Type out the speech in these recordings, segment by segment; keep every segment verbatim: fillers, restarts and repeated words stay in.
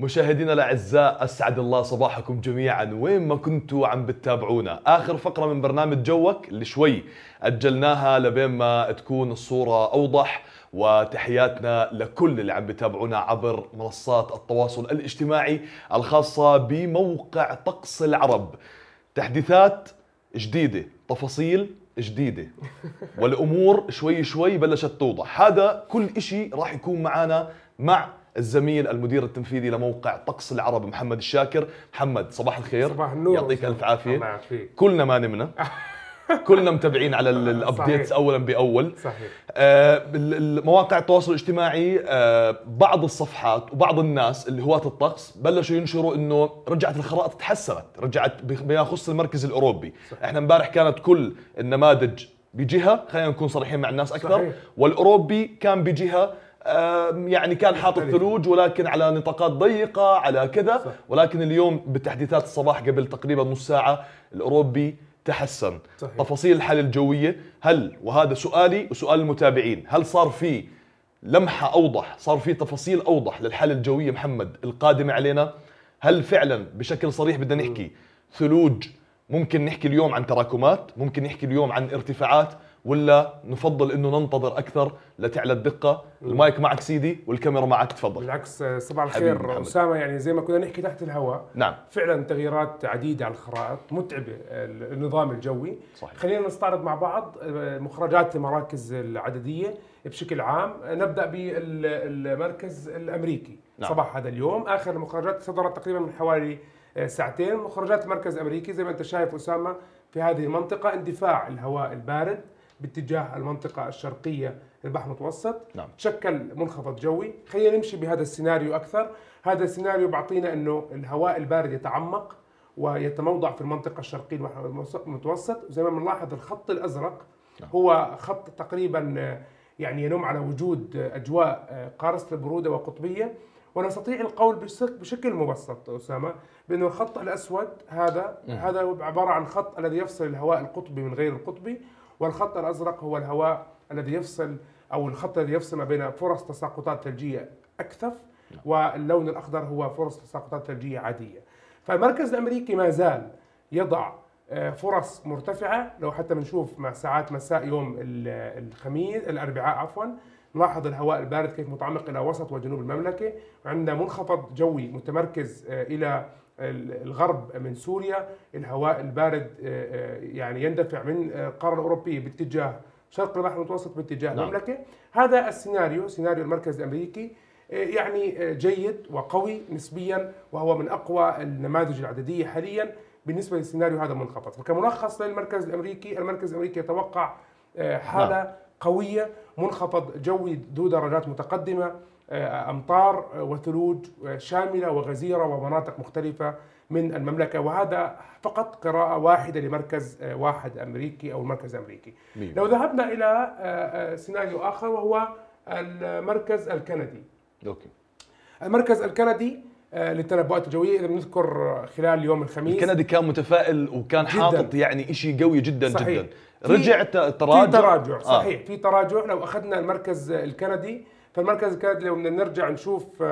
مشاهدينا الاعزاء، اسعد الله صباحكم جميعا وين ما كنتوا عم بتتابعونا. اخر فقره من برنامج جوك اللي شوي اجلناها لبين ما تكون الصوره اوضح، وتحياتنا لكل اللي عم بتابعونا عبر منصات التواصل الاجتماعي الخاصه بموقع طقس العرب. تحديثات جديده، تفاصيل جديده، والامور شوي شوي بلشت توضح. هذا كل إشي راح يكون معنا مع الزميل المدير التنفيذي لموقع طقس العرب محمد الشاكر. محمد صباح الخير. صباح النور. يعطيك الف عافيه. الله يعافيك. كلنا ما نمنا كلنا متابعين على الابديتس اولا باول. صحيح. آه مواقع التواصل الاجتماعي، آه بعض الصفحات وبعض الناس اللي هواة الطقس بلشوا ينشروا انه رجعت الخرائط تحسنت، رجعت بما يخص المركز الاوروبي. صحيح. احنا امبارح كانت كل النماذج بجهه، خلينا نكون صريحين مع الناس اكثر. صحيح. والاوروبي كان بجهه، يعني كان حاطط ثلوج ولكن على نطاقات ضيقة على كذا. صح. ولكن اليوم بتحديثات الصباح قبل تقريبا نص ساعة الأوروبي تحسن. صحيح. تفاصيل الحالة الجوية، هل وهذا سؤالي وسؤال المتابعين، هل صار في لمحة أوضح، صار في تفاصيل أوضح للحالة الجوية محمد القادمة علينا؟ هل فعلا بشكل صريح بدنا نحكي ثلوج؟ ممكن نحكي اليوم عن تراكمات، ممكن نحكي اليوم عن ارتفاعات، ولا نفضل انه ننتظر اكثر لتعلى الدقه؟ المايك معك سيدي والكاميرا معك، تفضل. بالعكس، صباح الخير اسامه. يعني زي ما كنا نحكي تحت الهواء، نعم فعلا تغييرات عديده على الخرائط متعبه النظام الجوي. صحيح. خلينا نستعرض مع بعض مخرجات المراكز العدديه بشكل عام. نبدا بالمركز الامريكي. نعم. صباح هذا اليوم اخر المخرجات صدرت تقريبا من حوالي ساعتين. مخرجات المركز الامريكي زي ما انت شايف اسامه، في هذه المنطقه اندفاع الهواء البارد باتجاه المنطقة الشرقية للبحر المتوسط. نعم. تشكل منخفض جوي. خلينا نمشي بهذا السيناريو أكثر. هذا السيناريو بعطينا أنه الهواء البارد يتعمق ويتموضع في المنطقة الشرقية للبحر المتوسط. زي ما بنلاحظ الخط الأزرق. نعم. هو خط تقريبا يعني ينم على وجود أجواء قارصة البرودة وقطبية. ونستطيع القول بشكل مبسط أسامة بأنه الخط الأسود هذا م. هذا عبارة عن خط الذي يفصل الهواء القطبي من غير القطبي، والخط الأزرق هو الهواء الذي يفصل أو الخط الذي يفصل ما بين فرص تساقطات ثلجية أكثف، واللون الأخضر هو فرص تساقطات ثلجية عادية. فالمركز الأمريكي ما زال يضع فرص مرتفعة. لو حتى بنشوف مع ساعات مساء يوم الخميس الأربعاء عفوا، نلاحظ الهواء البارد كيف متعمق إلى وسط وجنوب المملكة، وعندنا منخفض جوي متمركز إلى الغرب من سوريا. الهواء البارد يعني يندفع من القارة الأوروبية باتجاه شرق البحر المتوسط باتجاه نعم. المملكة. هذا السيناريو، سيناريو المركز الأمريكي، يعني جيد وقوي نسبيا، وهو من أقوى النماذج العددية حاليا بالنسبة للسيناريو هذا المنخفض. فكملخص للمركز الأمريكي، المركز الأمريكي يتوقع حالة نعم. قوية، منخفض جوي ذو درجات متقدمة، أمطار وثلوج شاملة وغزيرة ومناطق مختلفة من المملكة. وهذا فقط قراءة واحدة لمركز واحد أمريكي أو المركز الأمريكي. مين. لو ذهبنا إلى سيناريو آخر وهو المركز الكندي. أوكي. المركز الكندي للتنبؤات الجوية، إذا بنذكر خلال يوم الخميس الكندي كان متفائل وكان جداً. حاطط يعني إشي قوي جدا. صحيح. جدا. رجع تراجع. في تراجع. صحيح. آه. في تراجع. لو أخذنا المركز الكندي، فالمركز الكندي لو بدنا نرجع نشوف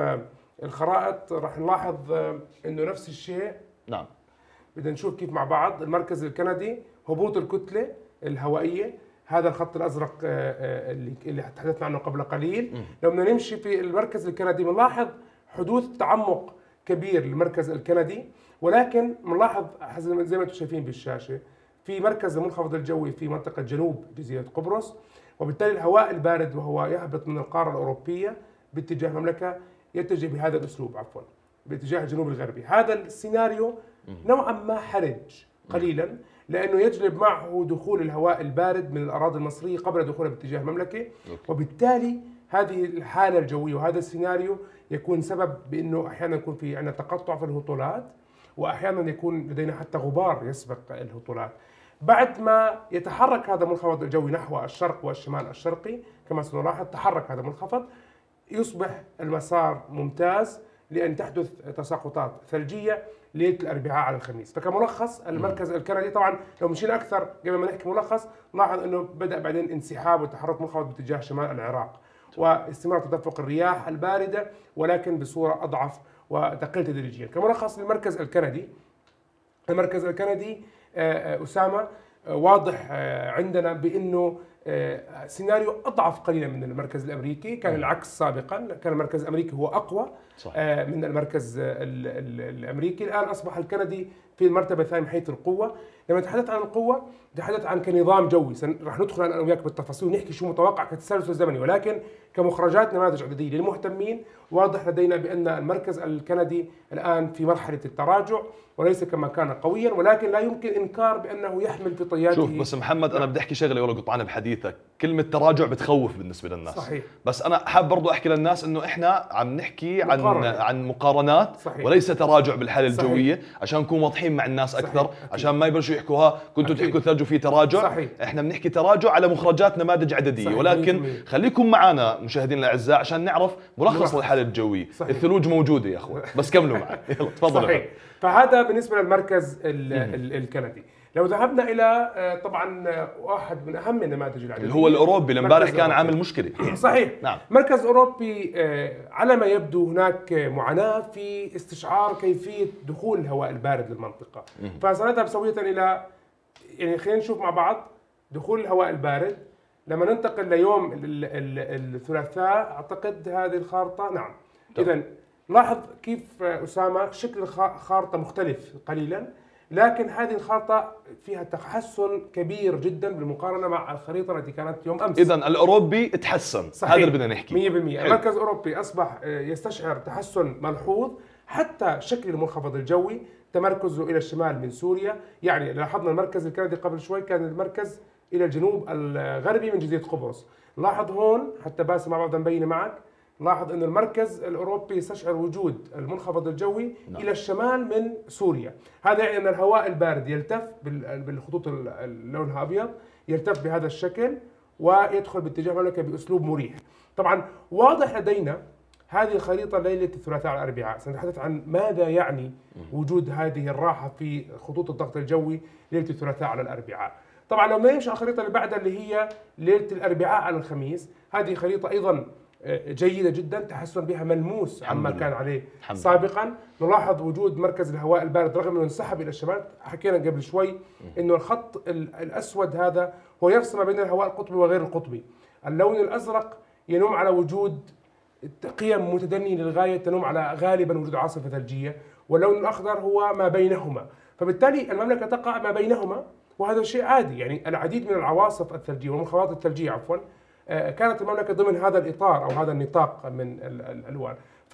الخرائط راح نلاحظ انه نفس الشيء. نعم. بدنا نشوف كيف مع بعض. المركز الكندي هبوط الكتلة الهوائية، هذا الخط الازرق اللي اللي تحدثنا عنه قبل قليل. م. لو بدنا نمشي في المركز الكندي بنلاحظ حدوث تعمق كبير للمركز الكندي، ولكن بنلاحظ زي ما انتم شايفين بالشاشة في مركز المنخفض الجوي في منطقة جنوب جزيرة قبرص، وبالتالي الهواء البارد وهو يهبط من القارة الأوروبية باتجاه المملكة يتجه بهذا الأسلوب عفوا باتجاه الجنوب الغربي. هذا السيناريو نوعا ما حرج قليلا، لأنه يجلب معه دخول الهواء البارد من الأراضي المصرية قبل دخوله باتجاه المملكة، وبالتالي هذه الحالة الجوية وهذا السيناريو يكون سبب بأنه أحيانا يكون في عندنا تقطع في الهطولات، وأحيانا يكون لدينا حتى غبار يسبق الهطولات. بعد ما يتحرك هذا المنخفض الجوي نحو الشرق والشمال الشرقي كما سنلاحظ، تحرك هذا المنخفض يصبح المسار ممتاز لأن تحدث تساقطات ثلجية ليلة الأربعاء على الخميس. فكملخص المركز الكندي، طبعا لو مشينا أكثر قبل ما نحكي ملخص نلاحظ أنه بدأ بعدين انسحاب وتحرك منخفض باتجاه شمال العراق واستمرار تدفق الرياح الباردة ولكن بصورة أضعف وتقل تدريجيا. كملخص للمركز الكندي، المركز الكندي أسامة واضح عندنا بأنه سيناريو أضعف قليلا من المركز الأمريكي، كان العكس سابقا، كان المركز الأمريكي هو أقوى صح. من المركز الأمريكي. الآن أصبح الكندي في المرتبة الثانية من حيث القوة. لما نتحدث عن القوة نتحدث عن كنظام جوي، راح ندخل أنا وياك بالتفاصيل ونحكي شو متوقع كتسلسل زمني، ولكن كمخرجات نماذج عددية للمهتمين واضح لدينا بأن المركز الكندي الآن في مرحلة التراجع وليس كما كان قويا، ولكن لا يمكن إنكار بأنه يحمل في طياته. شوف بس محمد، أنا بدي أحكي شغلة ولا قطعنا بحديثك، كلمة تراجع بتخوف بالنسبة للناس صحيح. بس أنا حاب برضو أحكي للناس إنه إحنا عم نحكي عن مقارنة. عن مقارنات صحيح. وليس تراجع بالحالة صحيح. الجوية، عشان نكون واضحين مع الناس أكثر صحيح. عشان ما يبلشوا يحكوها كنتوا أكيد. تحكوا ثلج وفي تراجع صحيح. إحنا بنحكي تراجع على مخرجات نماذج عددية صحيح. ولكن مية بالمية. خليكم معنا مشاهدينا الأعزاء عشان نعرف ملخص للحالة الجوية صحيح. الثلوج موجودة يا أخوان، بس كملوا معي يلا تفضلوا. صحيح. فهذا بالنسبة للمركز الكندي. لو ذهبنا إلى طبعا واحد من أهم النماذج العددية اللي هو الأوروبي اللي امبارح كان عامل مشكلة صحيح. نعم. مركز أوروبي على ما يبدو هناك معاناة في استشعار كيفية دخول الهواء البارد للمنطقة، فسنذهب سوية إلى يعني خلينا نشوف مع بعض دخول الهواء البارد. لما ننتقل ليوم الثلاثاء أعتقد هذه الخارطة نعم. إذن لاحظ كيف أسامة شكل الخارطة مختلف قليلا، لكن هذه الخارطة فيها تحسن كبير جدا بالمقارنة مع الخريطة التي كانت يوم أمس. إذن الأوروبي تحسن صحيح. هذا اللي بدنا نحكي مية بالمية. المركز الأوروبي أصبح يستشعر تحسن ملحوظ، حتى شكل المنخفض الجوي تمركزه إلى الشمال من سوريا. يعني لاحظنا المركز الكندي قبل شوي كان المركز إلى الجنوب الغربي من جزيرة قبرص. لاحظ هون حتى باسم مع بعض نبين معك، لاحظ أن المركز الأوروبي يستشعر وجود المنخفض الجوي نعم. إلى الشمال من سوريا. هذا يعني أن الهواء البارد يلتف بالخطوط لونها أبيض، يلتف بهذا الشكل ويدخل باتجاه المملكة بأسلوب مريح. طبعا واضح لدينا هذه الخريطة ليلة الثلاثاء على الأربعاء، سنتحدث عن ماذا يعني وجود هذه الراحة في خطوط الضغط الجوي ليلة الثلاثاء على الأربعاء. طبعا لو ما نمشي على الخريطة اللي بعدها اللي هي ليلة الأربعاء على الخميس، هذه خريطة أيضا جيدة جدا، تحسن بها ملموس عما كان عليه سابقا. نلاحظ وجود مركز الهواء البارد رغم انه انسحب الى الشمال، حكينا قبل شوي انه الخط الاسود هذا هو يفصل ما بين الهواء القطبي وغير القطبي. اللون الازرق ينم على وجود قيم متدنية للغاية، تنم على غالبا وجود عاصفة ثلجية، واللون الاخضر هو ما بينهما، فبالتالي المملكة تقع ما بينهما، وهذا شيء عادي. يعني العديد من العواصف الثلجية والمنخفضات الثلجية عفوا كانت المملكة ضمن هذا الإطار أو هذا النطاق من الألوان.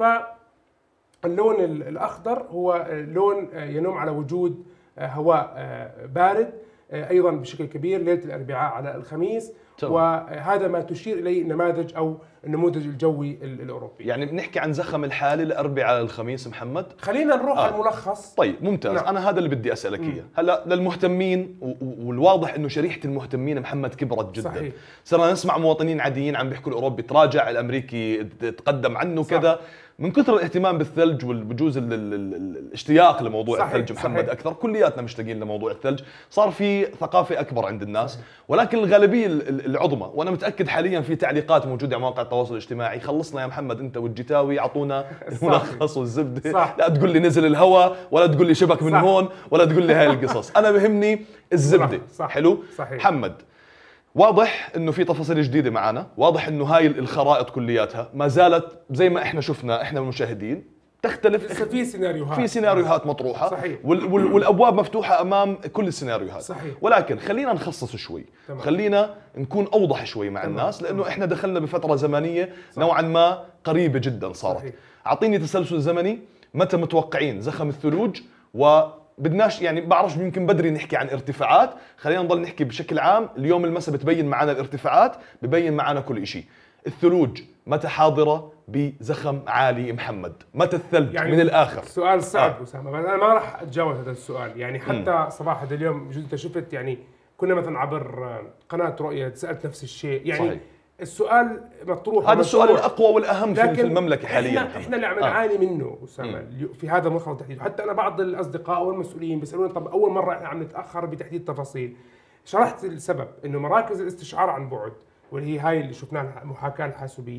فاللون الأخضر هو لون ينم على وجود هواء بارد أيضا بشكل كبير ليلة الأربعاء على الخميس، وهذا ما تشير إليه النماذج أو النموذج الجوي الأوروبي. يعني بنحكي عن زخم الحالي الأربعاء على الخميس محمد. خلينا نروح آه. على الملخص. طيب ممتاز. نعم. أنا هذا اللي بدي أسألك إياه هلا للمهتمين، والواضح إنه شريحة المهتمين محمد كبرت جدا. صحيح. صرنا نسمع مواطنين عاديين عم بيحكوا الأوروبي تراجع، الأمريكي تقدم عنه كذا، من كثر الاهتمام بالثلج وبجوز الاشتياق لموضوع صحيح. الثلج محمد صحيح. أكثر، كلياتنا مشتاقين لموضوع الثلج، صار في ثقافة أكبر عند الناس صحيح. ولكن الغالبية العظمى، وأنا متأكد حاليا في تعليقات موجودة على مواقع التواصل الاجتماعي، خلصنا يا محمد أنت والجتاوي، أعطونا الملخص والزبدة صح. لا تقول لي نزل الهواء ولا تقول لي شبك من صح. هون ولا تقول لي هاي القصص، أنا بهمني الزبدة صح. حلو صحيح. محمد واضح انه في تفاصيل جديده معنا، واضح انه هاي الخرائط كلياتها ما زالت زي ما احنا شفنا احنا المشاهدين تختلف، لسه في سيناريوهات في سيناريوهات مطروحه صحيح. وال وال والابواب مفتوحه امام كل السيناريوهات صحيح. ولكن خلينا نخصص شوي تمام. خلينا نكون اوضح شوي مع تمام. الناس، لانه تمام. احنا دخلنا بفتره زمنيه صحيح. نوعا ما قريبه جدا صارت صحيح. اعطيني تسلسل زمني، متى متوقعين زخم الثلوج؟ و بدناش يعني بعرفش يمكن بدري نحكي عن ارتفاعات، خلينا نضل نحكي بشكل عام. اليوم المساء بتبين معنا الارتفاعات، ببين معنا كل شيء. الثلوج متى حاضرة بزخم عالي محمد؟ متى الثلج يعني من الآخر؟ سؤال صعب آه. أسامة، أنا ما راح أتجاوز هذا السؤال. يعني حتى م. صباح هذا اليوم جد شفت، يعني كنا مثلا عبر قناة رؤية سألت نفس الشيء، يعني صحيح. السؤال مطروح، هذا السؤال الأقوى والأهم في المملكة حاليا. احنا, احنا اللي عم نعاني آه. منه أسامة في هذا المنخفض تحديد. حتى أنا بعض الأصدقاء والمسؤولين بيسألوني طب أول مرة احنا عم نتأخر بتحديد تفاصيل. شرحت السبب، إنه مراكز الاستشعار عن بعد واللي هي هاي اللي شفناها المحاكاة الحاسوبية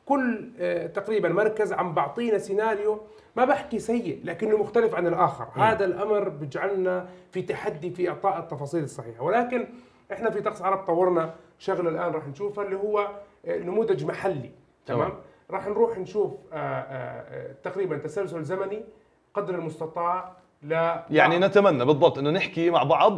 كل تقريبا مركز عم بعطينا سيناريو ما بحكي سيء لكنه مختلف عن الآخر. م. هذا الأمر بيجعلنا في تحدي في إعطاء التفاصيل الصحيحة. ولكن إحنا في طقس عرب طورنا شغله الآن راح نشوفها اللي هو نموذج محلي. تمام. راح نروح نشوف آآ آآ تقريبا تسلسل زمني قدر المستطاع. لا يعني نتمنى بالضبط انه نحكي مع بعض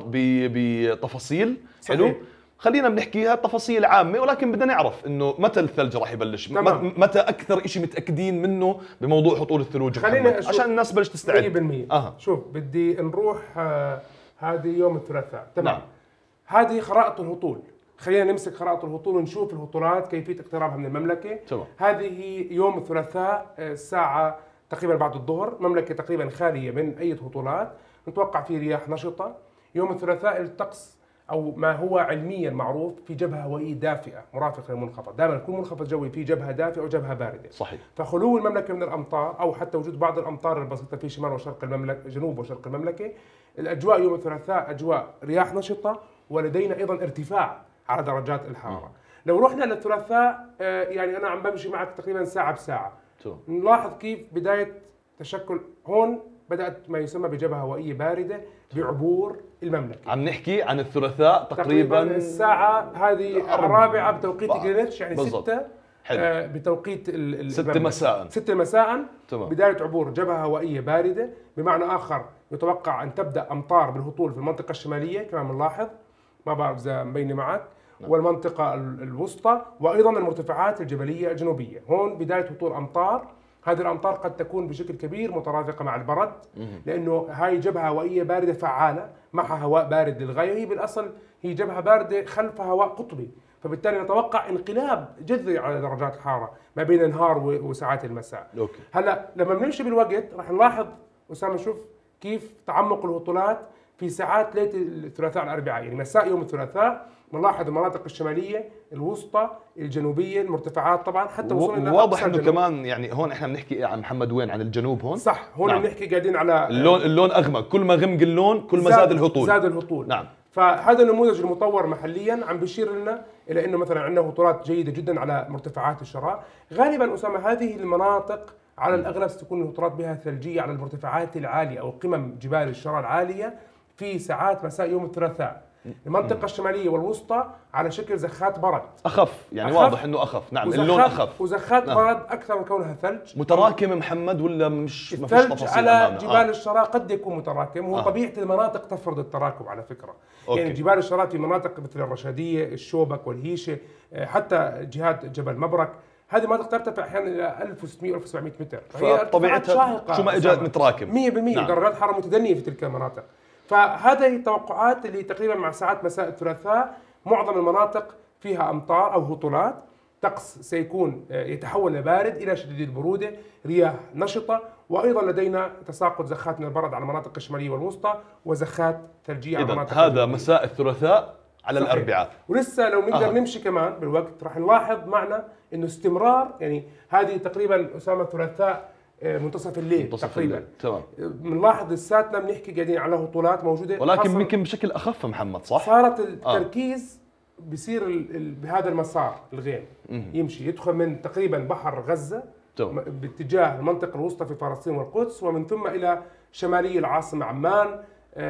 بتفاصيل. حلو. خلينا بنحكيها تفاصيل عامة، ولكن بدنا نعرف انه متى الثلج راح يبلش، تمام. متى اكثر شيء متاكدين منه بموضوع هطول الثلوج عشان الناس بلش تستعد. مية بالمية. أه. شوف بدي نروح آه هذه يوم الثلاثاء. تمام. نعم. هذه خرائط الهطول. خلينا نمسك خرائط الهطول ونشوف الهطولات كيفيه اقترابها من المملكه. تمام. هذه يوم الثلاثاء الساعه تقريبا بعد الظهر، مملكه تقريبا خاليه من اي هطولات، نتوقع في رياح نشطه. يوم الثلاثاء الطقس او ما هو علميا معروف في جبهه هوائيه دافئه مرافقه للمنخفض، دائما يكون منخفض جوي في جبهه دافئه وجبهه بارده. صحيح. فخلو المملكه من الامطار او حتى وجود بعض الامطار البسيطه في شمال وشرق المملكه، جنوب وشرق المملكه، الاجواء يوم الثلاثاء اجواء رياح نشطه، ولدينا ايضا ارتفاع على درجات الحراره. لو رحنا للثلاثاء يعني انا عم بمشي معك تقريبا ساعه بساعه. نلاحظ كيف بدايه تشكل هون بدات ما يسمى بجبهه هوائيه بارده بعبور المملكه. عم نحكي عن الثلاثاء تقريبا, تقريباً الساعه هذه الرابعه بتوقيت جرينتش، يعني ستة آه بتوقيت ستة مساء ستة مساء. تمام. بدايه عبور جبهه هوائيه بارده، بمعنى اخر يتوقع ان تبدا امطار بالهطول في المنطقه الشماليه كما بنلاحظ، ما بعرف اذا مبينه معك. نعم. والمنطقه الوسطى وايضا المرتفعات الجبليه الجنوبيه، هون بدايه هطول امطار. هذه الامطار قد تكون بشكل كبير مترافقه مع البرد، لانه هاي جبهه هوائيه بارده فعاله معها هواء بارد للغايه، هي بالاصل هي جبهه بارده خلفها هواء قطبي، فبالتالي نتوقع انقلاب جذري على درجات الحراره ما بين النهار وساعات المساء. أوكي. هلا لما بنمشي بالوقت رح نلاحظ اسامه، شوف كيف تعمق الهطولات في ساعات ليله الثلاثاء الاربعاء، يعني مساء يوم الثلاثاء بنلاحظ المناطق الشماليه، الوسطى، الجنوبيه، المرتفعات طبعا حتى وصلنا واضح انه كمان يعني هون احنا بنحكي عن محمد وين عن الجنوب هون. صح. هون نعم. بنحكي قاعدين على اللون اللون اغمق، كل ما غمق اللون كل ما زاد, زاد الهطول. زاد الهطول. نعم. فهذا النموذج المطور محليا عم بيشير لنا الى انه مثلا عندنا هطولات جيده جدا على مرتفعات الشراء. غالبا اسامه هذه المناطق على الاغلب ستكون الهطولات بها ثلجيه على المرتفعات العاليه او قمم جبال الشراء العاليه في ساعات مساء يوم الثلاثاء. المنطقة الشمالية والوسطى على شكل زخات برد أخف، يعني أخف. واضح إنه أخف. نعم. اللون أخف وزخات نعم. برد أكثر من كونها ثلج متراكم. محمد ولا مش ما فيش تفاصيل على أمامنا. جبال آه. الشراء قد يكون متراكم، وهو آه. طبيعة المناطق تفرض التراكم على فكرة. أوكي. يعني جبال الشراء في مناطق مثل الرشادية، الشوبك والهيشة، حتى جهات جبل مبرك، هذه مناطق ترتفع احيانا الى ألف وستمئة ألف وسبعمئة متر، فهي طبيعتها شو ما اجت متراكم مئة بالمئة. نعم. درجات حراره متدنيه في تلك المناطق. فهذه التوقعات اللي تقريبا مع ساعات مساء الثلاثاء معظم المناطق فيها امطار او هطولات، طقس سيكون يتحول لبارد الى شديد البروده، رياح نشطه، وايضا لدينا تساقط زخات من البرد على المناطق الشماليه والوسطى وزخات ثلجيه على المناطق هذا الجنوبية. مساء الثلاثاء على صحيح. الاربعاء. ولسه لو نقدر آه. نمشي كمان بالوقت راح نلاحظ معنا انه استمرار، يعني هذه تقريبا اسامه الثلاثاء منتصف الليل منتصف تقريبا. تمام. بنلاحظ لساتنا بنحكي قاعدين على هطولات موجوده، ولكن يمكن بشكل اخف محمد، صح؟ صارت التركيز آه. بيصير بهذا المسار الغيم مم. يمشي يدخل من تقريبا بحر غزه تمام. باتجاه المنطقه الوسطى في فلسطين والقدس، ومن ثم الى شمالي العاصمه عمان،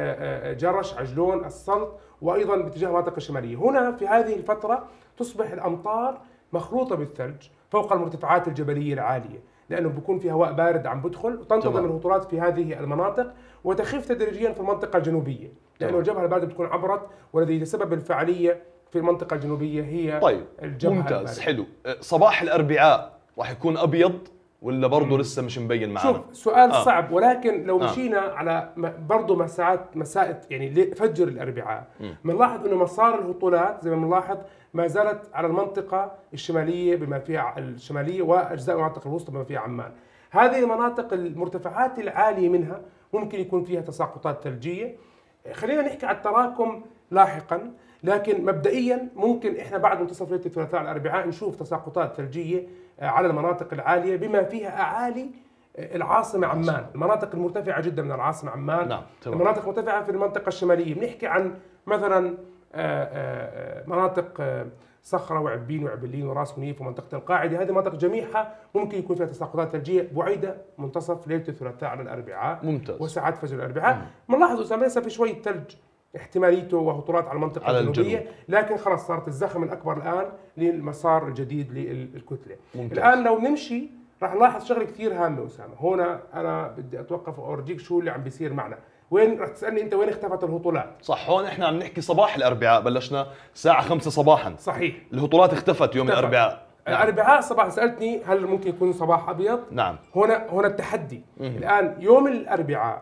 جرش، عجلون، السلط، وايضا باتجاه المناطق الشماليه. هنا في هذه الفتره تصبح الامطار مخلوطه بالثلج فوق المرتفعات الجبليه العاليه، لانه بيكون في هواء بارد عم بدخل وتنتظم الهطولات في هذه المناطق وتخف تدريجيا في المنطقه الجنوبيه، لانه الجبهه البارده بتكون عبرت، والذي يتسبب الفعاليه في المنطقه الجنوبيه هي طيب. الجبهه ممتاز الباردة. حلو. صباح الاربعاء راح يكون ابيض ولا برضه لسه مش مبين معنا؟ شوف سؤال آه. صعب، ولكن لو آه. مشينا على برضه مساءات مساء يعني فجر الاربعاء بنلاحظ انه مسار الهطولات زي ما بنلاحظ ما زالت على المنطقه الشماليه بما فيها الشماليه واجزاء المناطق الوسطى بما فيها عمان. هذه المناطق المرتفعات العاليه منها ممكن يكون فيها تساقطات ثلجيه. خلينا نحكي على التراكم لاحقا، لكن مبدئيا ممكن احنا بعد منتصف ليله الثلاثاء الاربعاء نشوف تساقطات ثلجيه على المناطق العاليه بما فيها اعالي العاصمه عمان، المناطق المرتفعه جدا من العاصمه عمان. نعم. المناطق المرتفعه في المنطقه الشماليه بنحكي عن مثلا مناطق صخرة وعبين وعبلين وراس منيف ومنطقة القاعدة، هذه مناطق جميعها ممكن يكون فيها تساقطات ثلجية بعيدة منتصف ليلة الثلاثاء على الأربعاء. ممتاز. وساعات فجر الأربعاء. بنلاحظ أسامة لسه في شوية ثلج احتماليته وهطولات على المنطقة على الجنوبية الجنوب. لكن خلاص صارت الزخم الأكبر الآن للمسار الجديد للكتلة. ممتاز. الآن لو نمشي راح نلاحظ شغله كثير هامه اسامه، هنا انا بدي اتوقف واورجيك شو اللي عم بيصير معنا. وين رح تسالني انت وين اختفت الهطولات؟ صح، هون احنا عم نحكي صباح الاربعاء، بلشنا الساعه خمسة صباحا. صحيح. الهطولات اختفت يوم اختفت. الاربعاء. نعم. الاربعاء صباح سالتني هل ممكن يكون صباح ابيض؟ نعم. هنا هنا التحدي. مم. الان يوم الاربعاء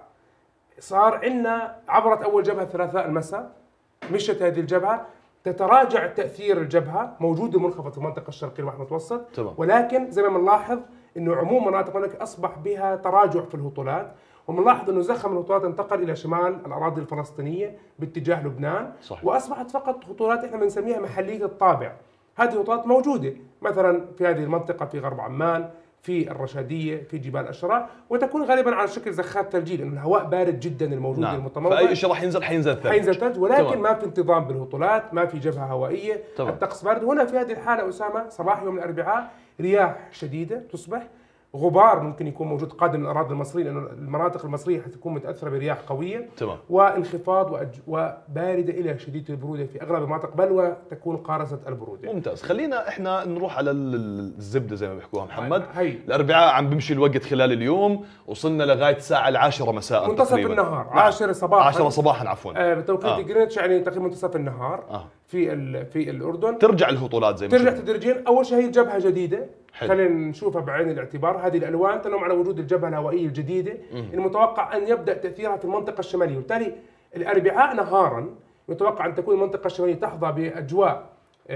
صار عندنا عبرت اول جبهه الثلاثاء المساء، مشت هذه الجبهه، تتراجع تاثير الجبهه، موجود المنخفض في المنطقه الشرقيه البحر المتوسط، طبعا. ولكن زي ما بنلاحظ انه عموم مناطق هناك اصبح بها تراجع في الهطولات، وبنلاحظ انه زخم الهطولات انتقل الى شمال الاراضي الفلسطينيه باتجاه لبنان. صحيح. واصبحت فقط هطولات احنا بنسميها محليه الطابع. هذه هطولات موجوده مثلا في هذه المنطقه في غرب عمان، في الرشاديه، في جبال الشراء، وتكون غالبا على شكل زخات ثلجيه لانه الهواء بارد جدا الموجود. نعم. المتموضع، فاي شيء راح ينزل حينزل ثلج حينزل ثلج، ولكن طبعا. ما في انتظام بالهطولات، ما في جبهه هوائيه، طبعا. الطقس بارد. هنا في هذه الحاله اسامه صباح يوم الاربعاء رياح شديده تصبح، غبار ممكن يكون موجود قادم من الاراضي المصريه لانه المناطق المصريه حتكون متاثره برياح قويه، تمام. وانخفاض واجواء بارده الى شديده البروده في اغلب المناطق، بل وتكون قارصه البروده. ممتاز. خلينا احنا نروح على الزبده زي ما بيحكوها محمد. هي. الاربعاء عم بمشي الوقت خلال اليوم، وصلنا لغايه الساعه العاشرة مساء منتصف تقريبا. النهار. نعم. عشرة صباحا. عشرة صباحا عفوا. آه بتوقيت آه. جرينتش يعني تقريبا منتصف النهار. آه. في في الاردن ترجع الهطولات زي ما ترجع تدريجيا. اول شيء هي جبهه جديده، خلينا نشوفها بعين الاعتبار. هذه الالوان تنم على وجود الجبهه الهوائيه الجديده. مم. المتوقع ان يبدا تاثيرها في المنطقه الشماليه، وبالتالي الاربعاء نهارا يتوقع ان تكون المنطقه الشماليه تحظى باجواء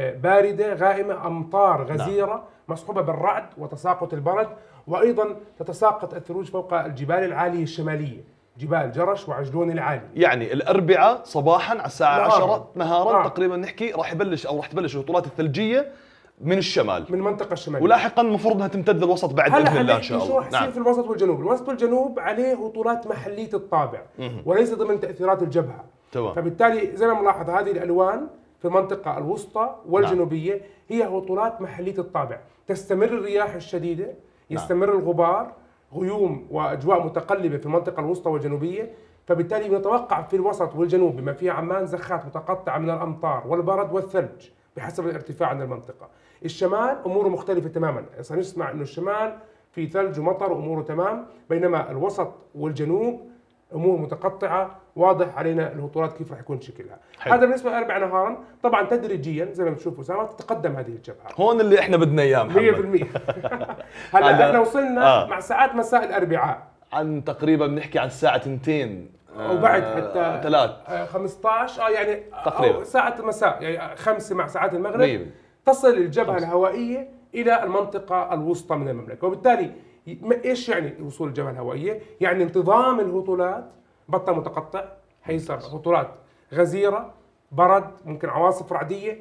بارده غائمه، امطار غزيره. نعم. مصحوبه بالرعد وتساقط البرد، وايضا تتساقط الثلوج فوق الجبال العاليه الشماليه، جبال جرش وعجلون العالي. يعني الاربعاء صباحا على الساعه عشرة نهارا آه. تقريبا نحكي راح يبلش او راح تبلش الهطولات الثلجيه من الشمال، من المنطقه الشماليه، ولاحقا المفروض انها تمتد للوسط بعد باذن الله ان شاء الله. شو راح يصير؟ نعم. في الوسط والجنوب، الوسط والجنوب عليه هطولات محليه الطابع مه. وليس ضمن تاثيرات الجبهه. طبعا. فبالتالي زي ما نلاحظ هذه الالوان في المنطقه الوسطى والجنوبيه. نعم. هي هطولات محليه الطابع، تستمر الرياح الشديده، يستمر نعم. الغبار، غيوم واجواء متقلبه في المنطقه الوسطى والجنوبيه. فبالتالي نتوقع في الوسط والجنوب بما فيها عمان زخات متقطعه من الامطار والبرد والثلج بحسب الارتفاع عن المنطقه. الشمال اموره مختلفه تماما، سنسمع انه الشمال في ثلج ومطر واموره تمام، بينما الوسط والجنوب امور متقطعه، واضح علينا الهطولات كيف راح يكون شكلها. حلو. هذا بالنسبه لاربع نهارا. طبعا تدريجيا زي ما بتشوفوا اسامه تتقدم هذه الجبهه. هون اللي احنا بدنا اياه محمد مية بالمية. هلا احنا وصلنا آه. مع ساعات مساء الاربعاء، عن تقريبا بنحكي عن الساعه اثنتين او بعد حتى ثلاث آه خمسة عشر اه يعني تقريبا ساعه المساء، يعني خمسة مع ساعات المغرب مية. تصل الجبهه خمسة. الهوائيه الى المنطقه الوسطى من المملكه، وبالتالي ايش يعني وصول الجبهه الهوائيه؟ يعني انتظام الهطولات بطل متقطع، حيصير هطولات غزيره، برد، ممكن عواصف رعديه،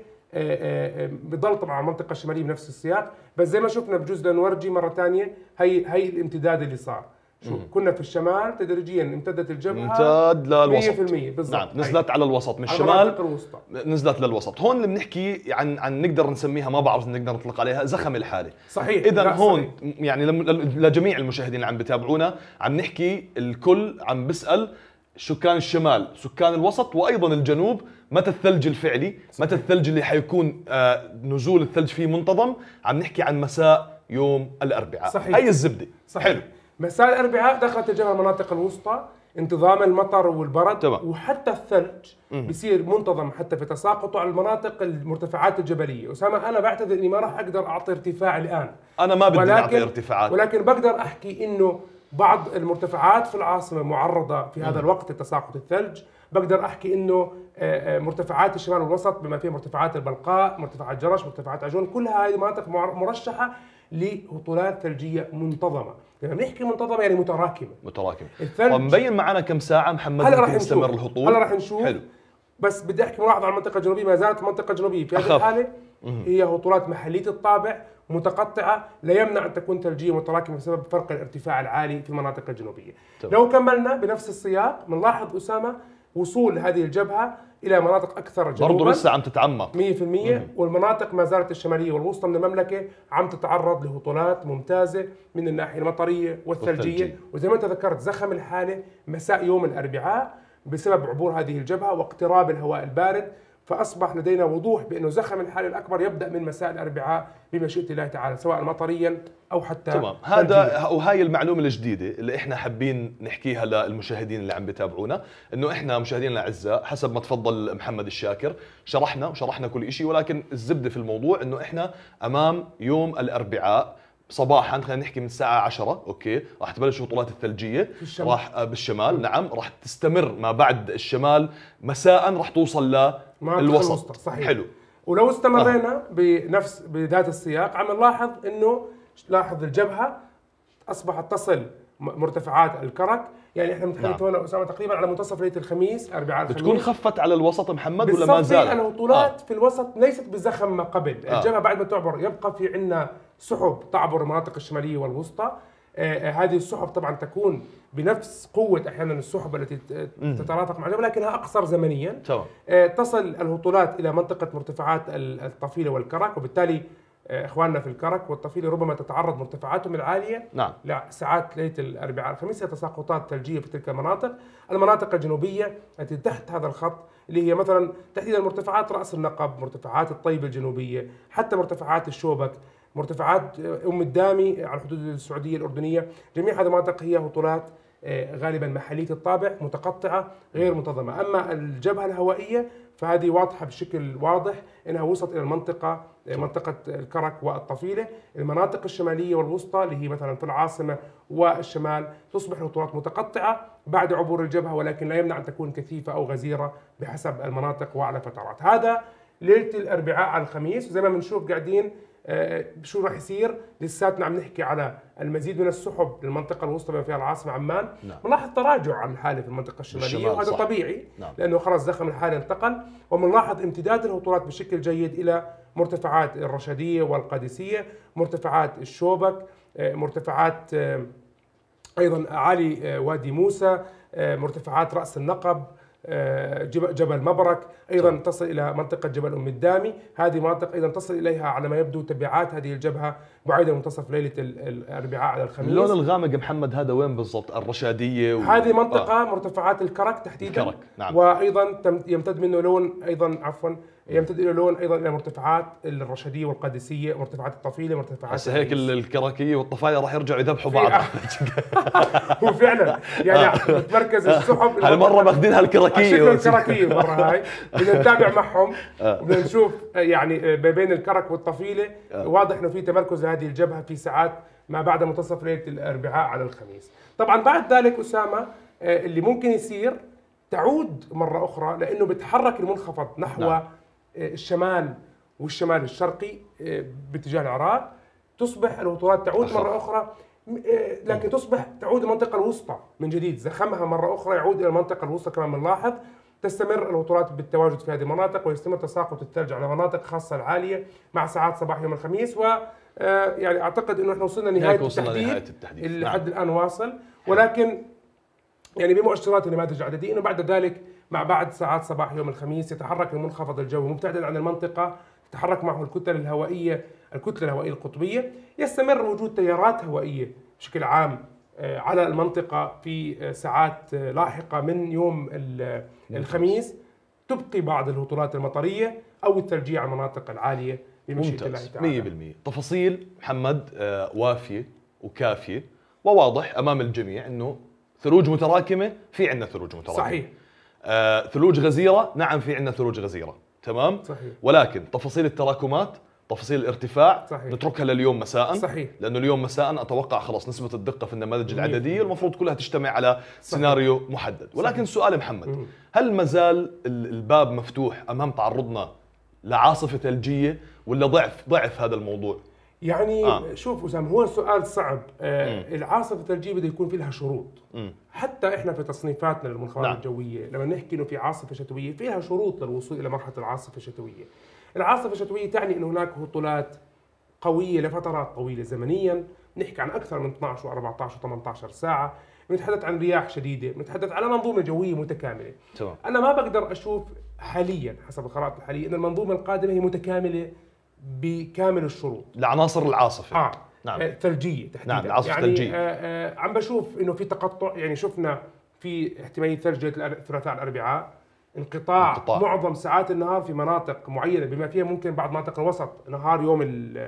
بضل طبعا المنطقه الشماليه بنفس السياق، بس زي ما شفنا بجوز نورجي مره ثانيه هي هي الامتداد اللي صار. شو كنا في الشمال تدريجيا امتدت الجبهه امتد للوسط مية بالمية بالضبط. نعم، نزلت على الوسط من الشمال نزلت للوسط. هون اللي بنحكي عن عن نقدر نسميها، ما بعرف نقدر نطلق عليها زخم الحاله. صحيح. اذا هون صحيح. يعني لجميع المشاهدين اللي عم بتابعونا عم نحكي الكل عم بيسال سكان الشمال، سكان الوسط، وايضا الجنوب، متى الثلج الفعلي؟ صحيح. متى الثلج اللي حيكون آه نزول الثلج فيه منتظم؟ عم نحكي عن مساء يوم الاربعاء. صحيح. هي الزبده. صحيح. حلو. مساء الاربعاء دخلت الجبهه المناطق الوسطى، انتظام المطر والبرد طبعا. وحتى الثلج بيصير منتظم حتى في تساقطه على المناطق المرتفعات الجبليه. اسامه انا بعتذر اني ما راح اقدر اعطي ارتفاع الان، انا ما بدي اعطي ارتفاعات، ولكن بقدر احكي انه بعض المرتفعات في العاصمه معرضه في هذا الوقت لتساقط الثلج. بقدر احكي انه مرتفعات الشمال والوسط بما فيها مرتفعات البلقاء، مرتفعات جرش، مرتفعات عجون، كلها هذه مناطق مرشحه لهطولات ثلجيه منتظمه. لما بنحكي منتظمه يعني متراكمه متراكمه. ومبين معنا كم ساعه محمد هلا راح يستمر الهطول؟ هلا راح نشوف. حلو. بس بدي احكي ملاحظه على المنطقه الجنوبيه، ما زالت المنطقه الجنوبيه في هذه الحاله هي هطولات محليه الطابع متقطعه، لا يمنع ان تكون ثلجيه متراكمه بسبب فرق الارتفاع العالي في المناطق الجنوبيه. طبعا. لو كملنا بنفس السياق بنلاحظ اسامه وصول هذه الجبهه الى مناطق اكثر جنوبا برضه لسه عم تتعمق مية بالمية، والمناطق ما زالت الشماليه والوسطى من المملكه عم تتعرض لهطولات ممتازه من الناحيه المطريه والثلجيه, والثلجية. وزي ما انت ذكرت زخم الحاله مساء يوم الاربعاء بسبب عبور هذه الجبهه واقتراب الهواء البارد، فاصبح لدينا وضوح بانه زخم الحاله الاكبر يبدا من مساء الاربعاء بمشيئه الله تعالى سواء مطريا او حتى تمام. هذا وهي المعلومه الجديده اللي احنا حابين نحكيها للمشاهدين اللي عم بتابعونا، انه احنا مشاهدينا الاعزاء حسب ما تفضل محمد الشاكر شرحنا وشرحنا كل شيء، ولكن الزبده في الموضوع انه احنا امام يوم الاربعاء صباحا، خلينا نحكي من الساعة عشرة، اوكي، راح تبلش الهطولات الثلجية بالشمال. راح بالشمال، نعم، راح تستمر ما بعد الشمال مساء، راح توصل للوسط. صحيح. حلو. ولو استمرينا آه. بنفس بذات السياق عم نلاحظ انه لاحظ الجبهة اصبحت تصل مرتفعات الكرك، يعني احنا متحدث هنا اسامه تقريبا على منتصف ليله الخميس اربعاء الخميس. بتكون خفت على الوسط محمد ولا ما زالت؟ الهطولات آه. في الوسط ليست بزخم ما قبل، آه. الجبهه بعد ما تعبر يبقى في عندنا سحب تعبر المناطق الشماليه والوسطى، آه هذه السحب طبعا تكون بنفس قوه احيانا السحب التي تترافق مع الجبهه لكنها اقصر زمنيا. آه تصل الهطولات الى منطقه مرتفعات الطفيله والكرك، وبالتالي اخواننا في الكرك والطفيله ربما تتعرض مرتفعاتهم العاليه نعم. لساعات ليله الاربعاء الخميس تساقطات ثلجيه في تلك المناطق. المناطق الجنوبيه التي تحت هذا الخط اللي هي مثلا تحديدا مرتفعات راس النقب، مرتفعات الطيبه الجنوبيه، حتى مرتفعات الشوبك، مرتفعات ام الدامي على الحدود السعوديه الاردنيه، جميع هذه المناطق هي هطولات غالبا محليه الطابع متقطعه غير منتظمه. اما الجبهه الهوائيه فهذه واضحه بشكل واضح انها وصلت الى المنطقه منطقه الكرك والطفيله. المناطق الشماليه والوسطى اللي هي مثلا في العاصمه والشمال تصبح الهطولات متقطعه بعد عبور الجبهه، ولكن لا يمنع ان تكون كثيفه او غزيره بحسب المناطق وعلى فترات. هذا ليله الاربعاء على الخميس، وزي ما بنشوف قاعدين آه شو راح يصير. لساتنا عم نحكي على المزيد من السحب للمنطقه الوسطى بما فيها العاصمه عمان. نعم. بنلاحظ تراجع عن الحاله في المنطقه الشماليه وهذا صح. طبيعي. نعم. لانه خلص زخم الحاله انتقل، وبنلاحظ امتداد الهطولات بشكل جيد الى مرتفعات الرشديه والقادسيه، مرتفعات الشوبك، آه مرتفعات آه ايضا اعالي آه وادي موسى، آه مرتفعات راس النقب، جبل مبرك، ايضا طبعا. تصل الى منطقه جبل ام الدامي. هذه مناطق ايضا تصل اليها على ما يبدو تبعات هذه الجبهه بعيدا منتصف ليله الاربعاء على الخميس. اللون الغامق محمد هذا وين بالضبط؟ الرشاديه و... هذه منطقه آه. مرتفعات الكرك تحديدا. الكرك. نعم. وايضا يمتد منه لون ايضا عفوا يمتد الى لون ايضا الى مرتفعات الرشديه والقادسيه، مرتفعات الطفيله، مرتفعات هسه هيك الكركيه والطفايله راح يرجعوا يذبحوا بعض. هو فعلا يعني مركز السحب هالمره ماخذينها الكركيه الكركيه المره هاي بدنا نتابع معهم وبدنا نشوف يعني بين الكرك والطفيله واضح انه في تمركز لهذه الجبهه في ساعات ما بعد منتصف ليله الاربعاء على الخميس. طبعا بعد ذلك اسامه اللي ممكن يصير تعود مره اخرى لانه بتحرك المنخفض نحو نعم. الشمال والشمال الشرقي باتجاه العراق، تصبح الهطولات تعود أخر. مرة أخرى، لكن تصبح تعود المنطقة الوسطى من جديد، زخمها مرة أخرى يعود إلى المنطقة الوسطى كما بنلاحظ. تستمر الهطولات بالتواجد في هذه المناطق ويستمر تساقط الثلج على مناطق خاصة العالية مع ساعات صباح يوم الخميس. و يعني أعتقد إنه إحنا وصلنا نهاية التحديد لحد الآن واصل، ولكن يعني بمؤشرات النماذج العددية إنه بعد ذلك مع بعد ساعات صباح يوم الخميس يتحرك المنخفض الجوي مبتعدا عن المنطقة، تتحرك معه الكتل الهوائية الكتلة الهوائية القطبية، يستمر وجود تيارات هوائية بشكل عام على المنطقة في ساعات لاحقة من يوم الخميس، تبقي بعض الهطولات المطرية أو الثلجية على المناطق العالية بمشيئة الله تعالى. مية بالمية تفاصيل محمد وافية وكافية وواضح أمام الجميع أنه ثلوج متراكمة، في عندنا ثلوج متراكمة. صحيح. آه، ثلوج غزيرة، نعم في عندنا ثلوج غزيرة، تمام؟ صحيح. ولكن تفاصيل التراكمات، تفاصيل الارتفاع صحيح. نتركها لليوم مساء. صحيح. لأنه اليوم مساء أتوقع خلاص نسبة الدقة في النماذج العددية المفروض كلها تجتمع على صحيح. سيناريو محدد. ولكن صحيح. سؤال محمد، مم. هل مازال الباب مفتوح أمام تعرضنا لعاصفة ثلجية ولا ضعف ضعف هذا الموضوع؟ يعني آه. شوف أسامة، هو السؤال صعب. آه العاصفة الثلجية بده يكون في لها شروط. م. حتى احنا في تصنيفاتنا للمنخفضات نعم. الجوية لما نحكي انه في عاصفة شتوية في لها شروط للوصول الى مرحلة العاصفة الشتوية. العاصفة الشتوية تعني انه هناك هطولات قوية لفترات طويلة زمنيا، نحكي عن اكثر من اثنعش وأربعطعش وثمانطعش ساعة، بنتحدث عن رياح شديدة، بنتحدث على منظومة جوية متكاملة. تمام. انا ما بقدر اشوف حاليا حسب الخرائط الحاليه ان المنظومه القادمه هي متكامله بكامل الشروط لعناصر العاصفه. اه نعم. آه، ثلجيه تحديدا. نعم العاصفه يعني الثلجيه. آه آه عم بشوف انه في تقطع، يعني شفنا في احتماليه ثلج الثلاثاء الاربعاء، انقطاع, انقطاع معظم ساعات النهار في مناطق معينه بما فيها ممكن بعض مناطق الوسط نهار يوم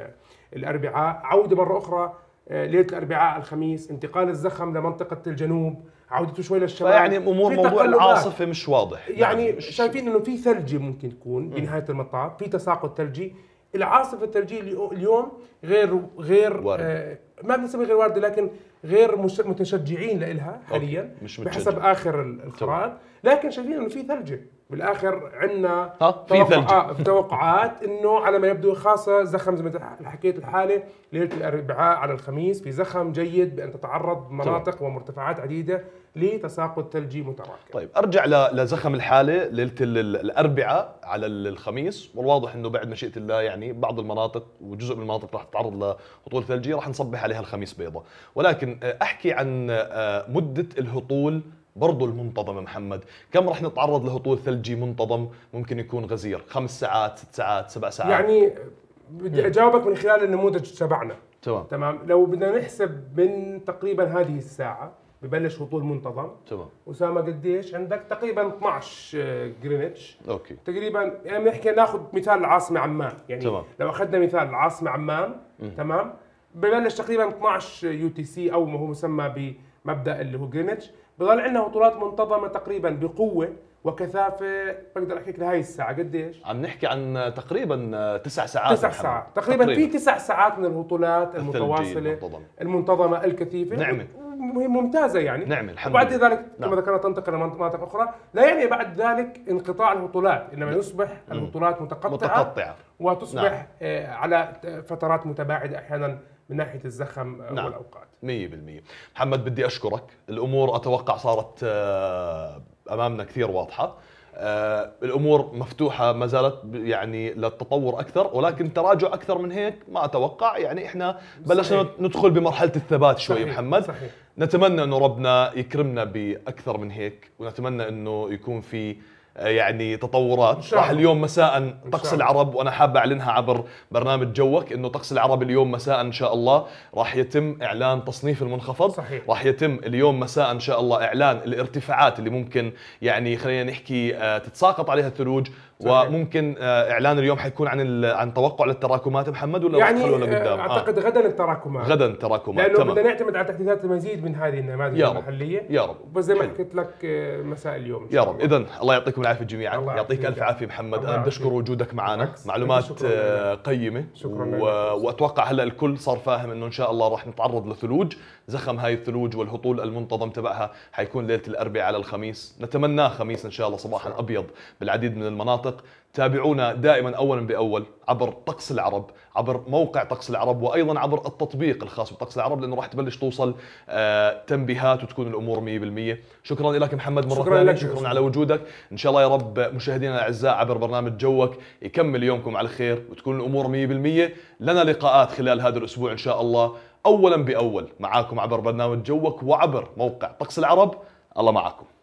الاربعاء، عوده مره اخرى ليله الاربعاء الخميس، انتقال الزخم لمنطقه الجنوب، عودته شوي للشمال. يعني امور موضوع العاصفه مش واضح. يعني مش شايفين انه في ثلجي ممكن تكون بنهايه المطاف، في تساقط ثلجي. العاصفه الثلجيه اليوم غير غير آه ما بنسمي غير وارده، لكن غير متشجعين لها حاليا بحسب اخر الخرائط، لكن شايفين انه في ثلجه بالاخر. عندنا في توقع... توقعات انه على ما يبدو، خاصه زخم زي ما حكيت الحاله ليله الاربعاء على الخميس، في زخم جيد بان تتعرض مناطق طبعا. ومرتفعات عديده لتساقط ثلجي متراكم. طيب ارجع لزخم الحاله ليله الاربعاء على الخميس، والواضح انه بعد مشيئه الله يعني بعض المناطق وجزء من المناطق راح تتعرض لهطول ثلجيه، راح نصبح عليها الخميس بيضاء. ولكن احكي عن مده الهطول برضو المنتظمة محمد، كم راح نتعرض لهطول ثلجي منتظم ممكن يكون غزير؟ خمس ساعات، ست ساعات، سبع ساعات؟ يعني بدي اجاوبك من خلال النموذج تبعنا. تمام تمام. لو بدنا نحسب من تقريبا هذه الساعة ببلش هطول منتظم. تمام. أسامة قديش عندك؟ تقريبا اثنعش جرينتش. اوكي. تقريبا يعني بنحكي ناخذ مثال العاصمة عمان، يعني تمام. لو اخذنا مثال العاصمة عمان م. تمام، ببلش تقريبا اثنعش يو تي سي او ما هو مسمى بمبدا اللي هو جرينتش، بضل عندنا هطولات منتظمه تقريبا بقوه وكثافه. بقدر احكي لك لهي الساعه قديش؟ عم نحكي عن تقريبا تسع ساعات. تسع ساعات تقريبا, تقريبا في تسع ساعات من الهطولات المتواصله المنتظمة, المنتظمه الكثيفه. نعمه ممتازه يعني. نعمه الحمد وبعد لله. ذلك كما ذكرنا تنتقل لمناطق اخرى، لا يعني بعد ذلك انقطاع الهطولات، انما يصبح الهطولات متقطعه, متقطعة. وتصبح نعم. على فترات متباعده احيانا من ناحيه الزخم نعم. والاوقات. مية بالمية. محمد بدي اشكرك، الامور اتوقع صارت امامنا كثير واضحه، الامور مفتوحه ما زالت يعني للتطور اكثر، ولكن تراجع اكثر من هيك ما اتوقع. يعني احنا بلشنا ندخل بمرحله الثبات شوي. صحيح. محمد صحيح. نتمنى انه ربنا يكرمنا باكثر من هيك، ونتمنى انه يكون في يعني تطورات. راح اليوم مساء طقس العرب، وانا حاب اعلنها عبر برنامج جوك، انه طقس العرب اليوم مساء ان شاء الله راح يتم اعلان تصنيف المنخفض. صحيح. راح يتم اليوم مساء ان شاء الله اعلان الارتفاعات اللي ممكن يعني خلينا نحكي تتساقط عليها الثلوج. صحيح. وممكن اعلان اليوم حيكون عن عن توقع للتراكمات محمد، ولا يعني لقدام؟ اعتقد آه. غدا التراكمات. غدا التراكمات، لانه بدنا نعتمد على تحديثات المزيد من هذه النماذج المحليه. يا رب. بس زي ما حكيت لك مساء اليوم يا رب. اذا الله يعطيكم العافيه جميعا، يعطيك الف عافيه محمد. انا بدي اشكر وجودك معنا، معلومات قيمه. شكرا. و... واتوقع هلا الكل صار فاهم انه ان شاء الله راح نتعرض لثلوج. زخم هاي الثلوج والهطول المنتظم تبعها حيكون ليله الاربعاء على الخميس، نتمناه خميس ان شاء الله صباحا ابيض بالعديد من المناطق. تابعونا دائما اولا باول عبر طقس العرب، عبر موقع طقس العرب، وايضا عبر التطبيق الخاص بطقس العرب، لانه راح تبلش توصل آه تنبيهات وتكون الامور مية بالمية. شكرا لك محمد مره شكرا ثانيه. لك. شكرا على وجودك. ان شاء الله يا رب مشاهدينا الاعزاء عبر برنامج جوك يكمل يومكم على خير وتكون الامور مية بالمية. لنا لقاءات خلال هذا الاسبوع ان شاء الله، اولا باول معاكم عبر برنامج جوك وعبر موقع طقس العرب. الله معكم.